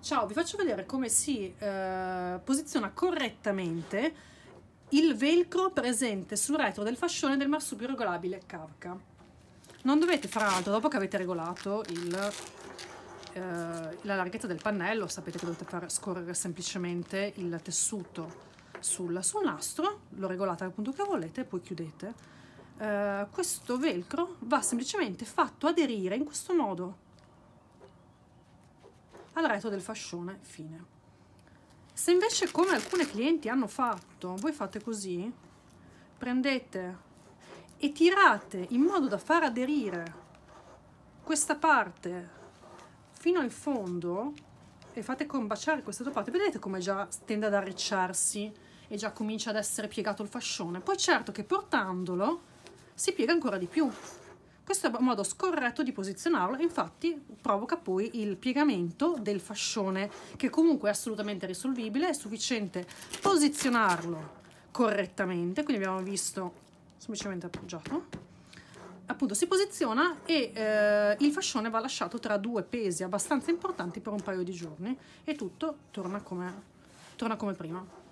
Ciao, vi faccio vedere come si posiziona correttamente il velcro presente sul retro del fascione del marsupio regolabile Kavka. Non dovete fare altro, dopo che avete regolato la larghezza del pannello, sapete che dovete far scorrere semplicemente il tessuto sul nastro, lo regolate al punto che volete e poi chiudete. Questo velcro va semplicemente fatto aderire in questo modo al retro del fascione, fine. Se invece, come alcune clienti hanno fatto, voi fate così, prendete e tirate in modo da far aderire questa parte fino al fondo e fate combaciare queste due parti, vedete come già tende ad arricciarsi e già comincia ad essere piegato il fascione. Poi certo che portandolo si piega ancora di più. Questo è un modo scorretto di posizionarlo, infatti provoca poi il piegamento del fascione, che comunque è assolutamente risolvibile. È sufficiente posizionarlo correttamente, quindi abbiamo visto semplicemente appoggiato, appunto si posiziona e il fascione va lasciato tra due pesi abbastanza importanti per un paio di giorni e tutto torna come prima.